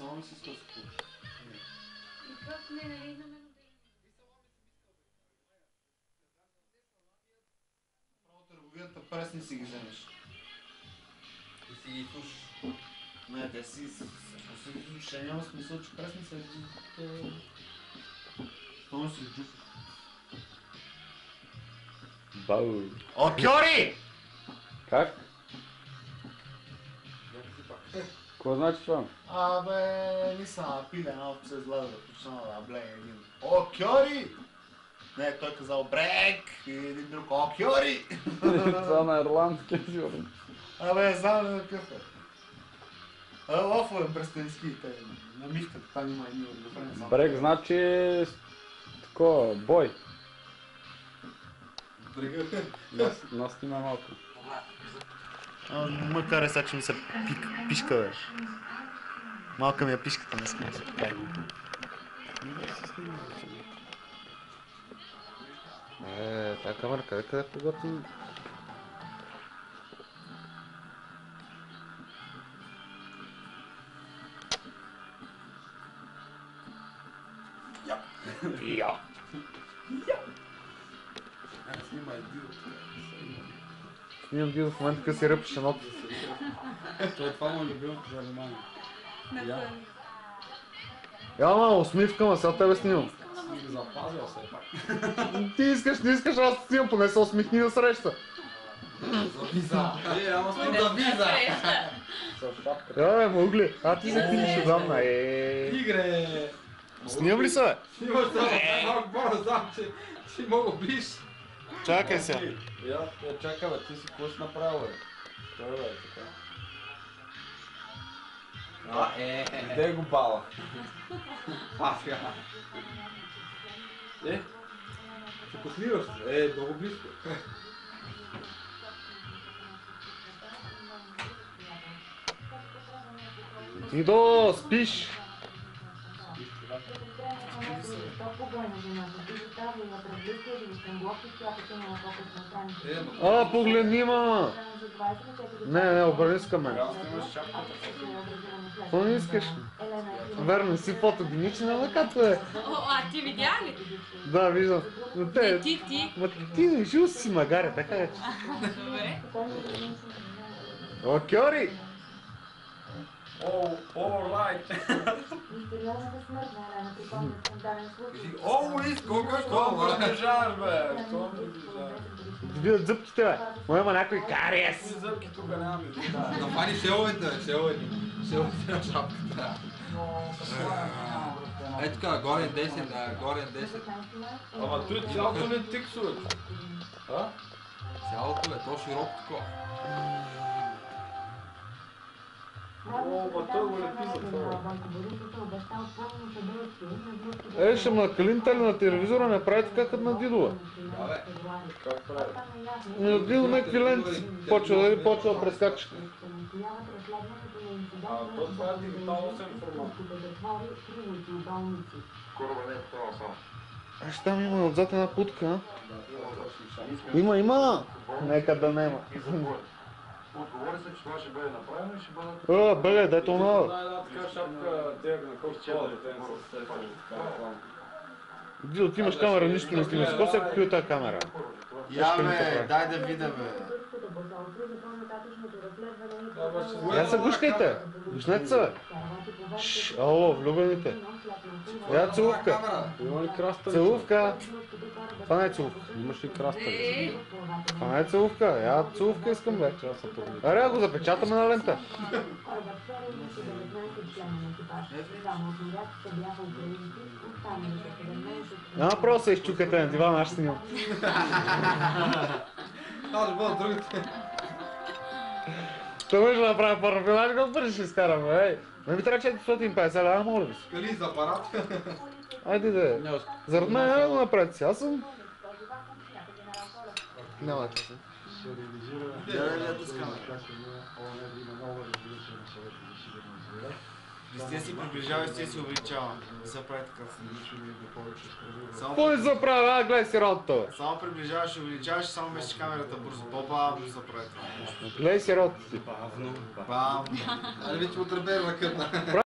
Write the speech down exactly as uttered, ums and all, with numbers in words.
само ми си иска да се получи. И как не, нали, на мен да Право търговията пресни си ги вземеш. И си ги слушаш. Не, те си ще няма смисъл, че пресни се ги... Що си ги джуфаш? Бау. О, Кьори! Как? Какво значи това? Абе, nisam piljen ovce izgleda, točno da ble един. О, Кьори! Не, той казал брек и един друг, о, Кьори! Това на ирландски сигурно. Абе, знам ли какъв е. А, лофове брестенски, те на мишката, там има едни от референса. Брек значи... Такова, бой. Брега. Нас, нас снима малко. Ма карай сега, че ми се пик, пишка, бе. Малка ми е пишката, не смея се. Е, тази камера къде къде е по-готин? Я. Снимай Дидо. Снимам Дидо в момента къде си ръпеше нота. Той това му е любимото занимание. направи. Я, ма, усмивка, ма сега тебе снимам. Си ги запазил все пак. Ти искаш, не искаш, аз те снимам, поне се усмихни на среща. За виза. Е, ама сме за виза. Я, бе, могли. А ти се ти ще дам на е. Игре. Снимам ли се, бе? Снимаш се, малко по знам, че си много ближ. Чакай сега. Я, я чакай, бе, ти си какво си направил, бе? Той, бе, така. А, е, е, Де го бала? А, сега. Е, се посмиваш се. Е, много близко. Дидо, спиш? А, погледни, ма! Не, не, обърни се към мен. Какво не искаш? Верно, си фотогенична на като е. О, а ти видя ли? Да, виждам. Но те... Не, ти, ти. Ма ти не жил си магаря, така е. Добре. О, Кьори! О, alright. Мистериозната смърт на Елена припомня скандален случай. О, иско, какво ме приближаваш, бе? Що ме приближаваш? Да видят зъбките, бе. Ма има някой кариес. Зъбки тук нямаме. Напани селовете, бе, селовете. Селовете на шапката. Е така, горен десен, да, горен десен. Ама той цялото не тиксува. А? Цялото е, то широко такова. О, ма той го не писа това. Е, ще ма калинта ли на телевизора не прави така като на Дидова? Да, бе. Как прави? На Дидо някакви ленти почва да почва да прескача. А, то това е дигитално сен формат. Кораба не е това само. Аж там има отзад една путка. Има, има! Нека да нема. Отговори се, че това ще бъде направено и ще бъдат... О, бе, дай то много. Една така шапка, тега на костюма, да те не се сетят така реклама. Дидо, ти имаш камера, нищо не снимаш. Какво се е купил тази камера? Я, бе, дай да видя, бе. Я се гушкайте! Гушнете се, бе! Шш, ало, влюбените! Я целувка! Има ли краста? Целувка! Това не е целувка. Имаш ли краста? Е, Това не е целувка. Я целувка искам, бе. Аре, го запечатаме на лента. Няма просто се изчукате на дивана, аз ще снимам. Аз ще бъда другите. Това ще направя първо, колко пари ще изкарам, ей. Не ми трябва четиристотин и петдесет лева, моля ви се. Кали за апарат. Айде да. Заради мен няма да го направите си, аз съм... Няма да се. Да, да, да, скаме. Стия си приближава, стия си увеличава. Да се прави така. Само, Какво не се прави, а, гледай си работата, бе. само приближаваш и увеличаваш и само местиш камерата бързо. По-бавно се прави това. Гледай си работата си. Бавно. Али вече му тръбе ръкът на...